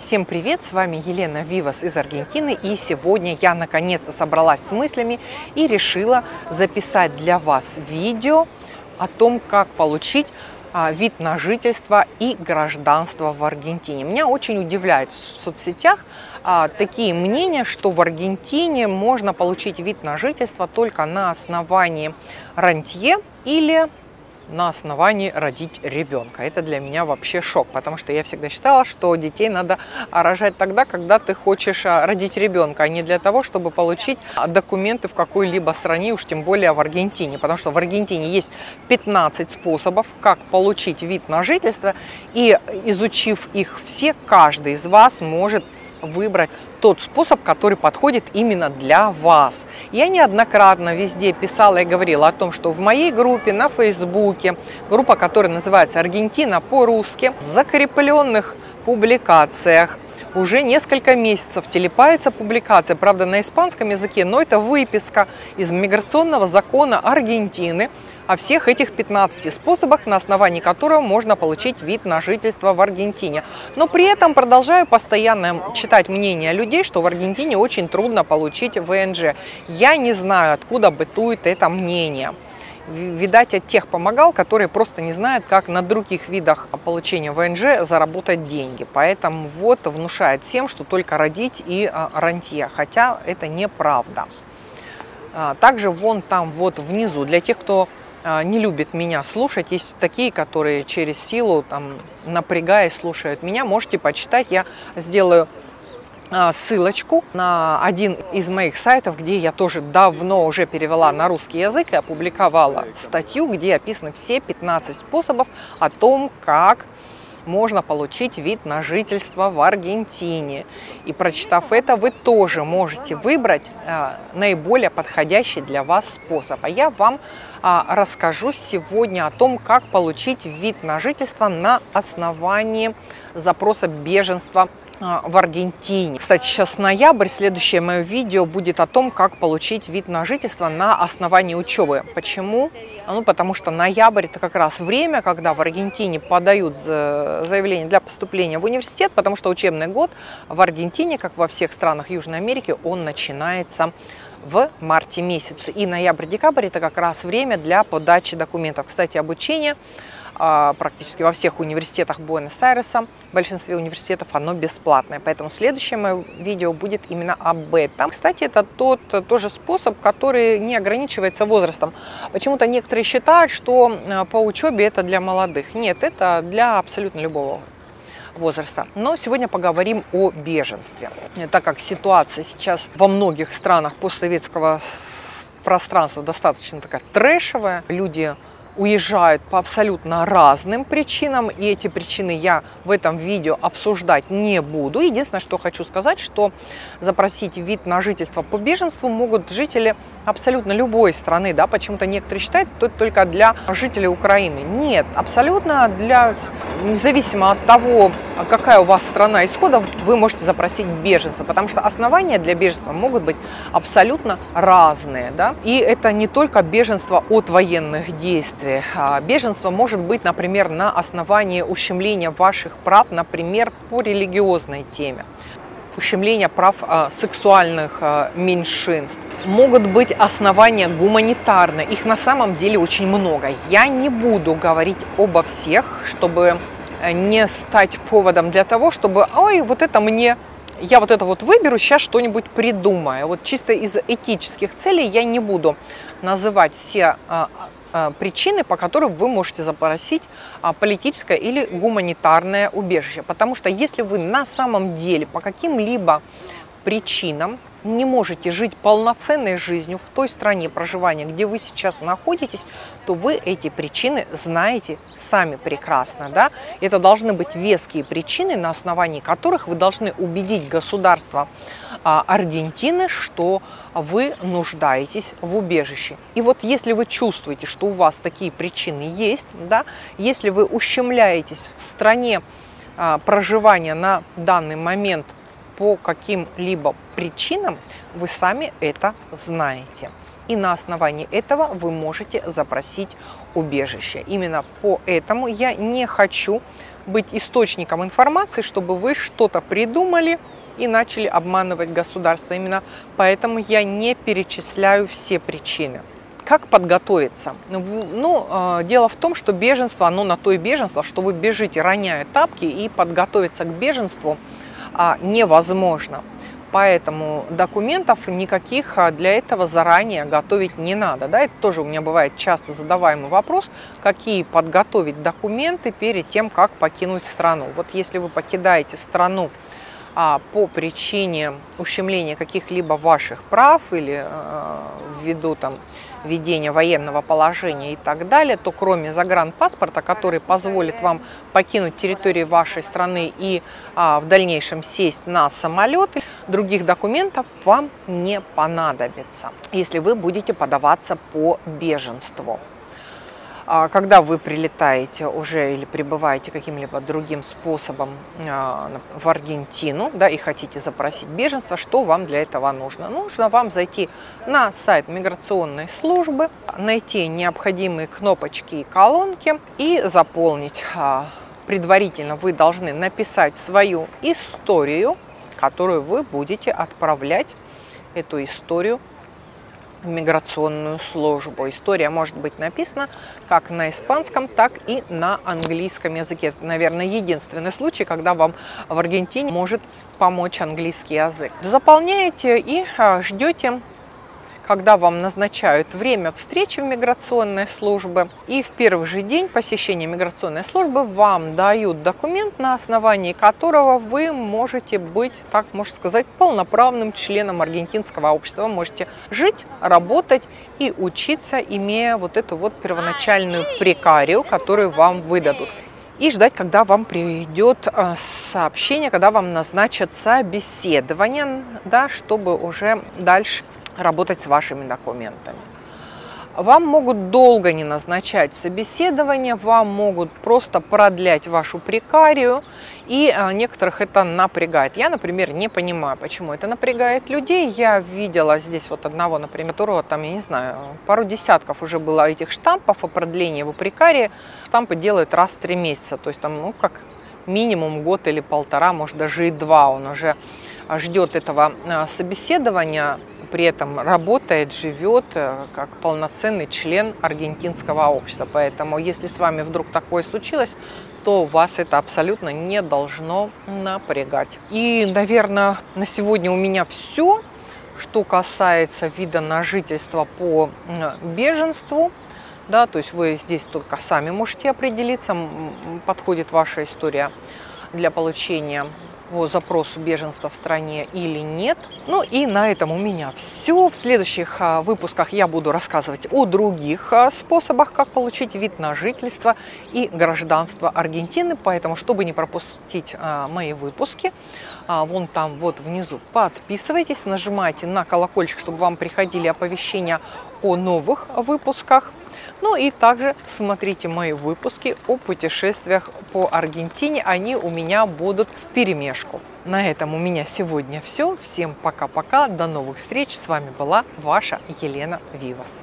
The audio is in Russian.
Всем привет! С вами Елена Вивас из Аргентины, и сегодня я наконец-то собралась с мыслями и решила записать для вас видео о том, как получить вид на жительство и гражданство в Аргентине. Меня очень удивляет в соцсетях такие мнения, что в Аргентине можно получить вид на жительство только на основании рантье или на основании родить ребенка. Это для меня вообще шок, потому что я всегда считала, что детей надо рожать тогда, когда ты хочешь родить ребенка, а не для того, чтобы получить документы в какой-либо стране, уж тем более в Аргентине, потому что в Аргентине есть 15 способов, как получить вид на жительство, и изучив их все, каждый из вас может выбрать тот способ, который подходит именно для вас. Я неоднократно везде писала и говорила о том, что в моей группе на Фейсбуке, группа, которая называется «Аргентина по-русски», в закрепленных публикациях уже несколько месяцев телепается публикация, правда, на испанском языке, но это выписка из миграционного закона Аргентины о всех этих 15 способах, на основании которого можно получить вид на жительство в Аргентине. Но при этом продолжаю постоянно читать мнения людей, что в Аргентине очень трудно получить ВНЖ. Я не знаю, откуда бытует это мнение. Видать, от тех помогал, которые просто не знают, как на других видах получения ВНЖ заработать деньги. Поэтому вот внушает всем, что только родить и рантье, хотя это неправда. Также вон там вот внизу, для тех, кто не любит меня слушать, есть такие, которые через силу, там, напрягаясь, слушают меня, можете почитать, я сделаю ссылочку на один из моих сайтов, где я тоже давно уже перевела на русский язык и опубликовала статью, где описаны все 15 способов о том, как можно получить вид на жительство в Аргентине. И прочитав это, вы тоже можете выбрать наиболее подходящий для вас способ. А я вам расскажу сегодня о том, как получить вид на жительство на основании запроса беженства в Аргентине. Кстати, сейчас ноябрь, следующее мое видео будет о том, как получить вид на жительство на основании учебы. Почему? Ну, потому что ноябрь – это как раз время, когда в Аргентине подают заявление для поступления в университет, потому что учебный год в Аргентине, как во всех странах Южной Америки, он начинается в марте месяце. И ноябрь-декабрь – это как раз время для подачи документов. Кстати, обучение практически во всех университетах Буэнос-Айреса, в большинстве университетов оно бесплатное. Поэтому следующее мое видео будет именно об этом. Кстати, это тоже способ, который не ограничивается возрастом. Почему-то некоторые считают, что по учебе это для молодых. Нет, это для абсолютно любого возраста. Но сегодня поговорим о беженстве. Так как ситуация сейчас во многих странах постсоветского пространства достаточно такая трэшевая, люди уезжают по абсолютно разным причинам, и эти причины я в этом видео обсуждать не буду. Единственное, что хочу сказать, что запросить вид на жительство по беженству могут жители абсолютно любой страны, да, почему-то некоторые считают, что это только для жителей Украины. Нет, абсолютно независимо от того, какая у вас страна исхода, вы можете запросить беженство, потому что основания для беженства могут быть абсолютно разные, да, и это не только беженство от военных действий. Беженство может быть, например, на основании ущемления ваших прав, например, по религиозной теме, ущемления прав сексуальных меньшинств. Могут быть основания гуманитарные, их на самом деле очень много. Я не буду говорить обо всех, чтобы не стать поводом для того, чтобы, ой, вот это мне, я вот это вот выберу, сейчас что-нибудь придумаю. Вот чисто из этических целей я не буду называть все причины, по которым вы можете запросить политическое или гуманитарное убежище. Потому что если вы на самом деле по каким-либо причинам не можете жить полноценной жизнью в той стране проживания, где вы сейчас находитесь, то вы эти причины знаете сами прекрасно. Да? Это должны быть веские причины, на основании которых вы должны убедить государство Аргентины, что вы нуждаетесь в убежище. И вот если вы чувствуете, что у вас такие причины есть, да, если вы ущемляетесь в стране проживания на данный момент по каким-либо причинам, вы сами это знаете. И на основании этого вы можете запросить убежище. Именно поэтому я не хочу быть источником информации, чтобы вы что-то придумали и начали обманывать государство. Именно поэтому я не перечисляю все причины. Как подготовиться? Дело в том, что беженство, оно на то и беженство, что вы бежите, роняя тапки, и подготовиться к беженству невозможно. Поэтому документов никаких для этого заранее готовить не надо. Да? Это тоже у меня бывает часто задаваемый вопрос, какие подготовить документы перед тем, как покинуть страну. Вот если вы покидаете страну по причине ущемления каких-либо ваших прав или ввиду введения военного положения и так далее, то кроме загранпаспорта, который позволит вам покинуть территорию вашей страны и в дальнейшем сесть на самолет, других документов вам не понадобится, если вы будете подаваться по беженству. Когда вы прилетаете уже или прибываете каким-либо другим способом в Аргентину, да, и хотите запросить беженство, что вам для этого нужно? Нужно вам зайти на сайт миграционной службы, найти необходимые кнопочки и колонки и заполнить. Предварительно вы должны написать свою историю, которую вы будете отправлять, эту историю, в миграционную службу. История может быть написана как на испанском, так и на английском языке. Это, наверное, единственный случай, когда вам в Аргентине может помочь английский язык. Заполняете и ждете, когда вам назначают время встречи в миграционной службе. И в первый же день посещения миграционной службы вам дают документ, на основании которого вы можете быть, так можно сказать, полноправным членом аргентинского общества. Вы можете жить, работать и учиться, имея вот эту вот первоначальную прекарию, которую вам выдадут. И ждать, когда вам придет сообщение, когда вам назначат собеседование, да, чтобы уже дальше работать с вашими документами. Вам могут долго не назначать собеседование, вам могут просто продлять вашу прекарию, и некоторых это напрягает. Я, например, не понимаю, почему это напрягает людей. Я видела здесь вот одного, например, которого там, я не знаю, пару десятков уже было этих штампов о продлении его прекарии. Штампы делают раз в 3 месяца, то есть там, как минимум год или полтора, может даже и 2 он уже ждет этого собеседования, при этом работает, живет как полноценный член аргентинского общества. Поэтому, если с вами вдруг такое случилось, то вас это абсолютно не должно напрягать. И, наверное, на сегодня у меня все, что касается вида на жительство по беженству. Да, то есть вы здесь только сами можете определиться, подходит ваша история для получения по запросу беженства в стране или нет. Ну и на этом у меня все. В следующих выпусках я буду рассказывать о других способах, как получить вид на жительство и гражданство Аргентины. Поэтому, чтобы не пропустить мои выпуски, вон там вот внизу подписывайтесь, нажимайте на колокольчик, чтобы вам приходили оповещения о новых выпусках. Ну и также смотрите мои выпуски о путешествиях по Аргентине, они у меня будут вперемешку. На этом у меня сегодня все. Всем пока-пока, до новых встреч. С вами была ваша Елена Вивас.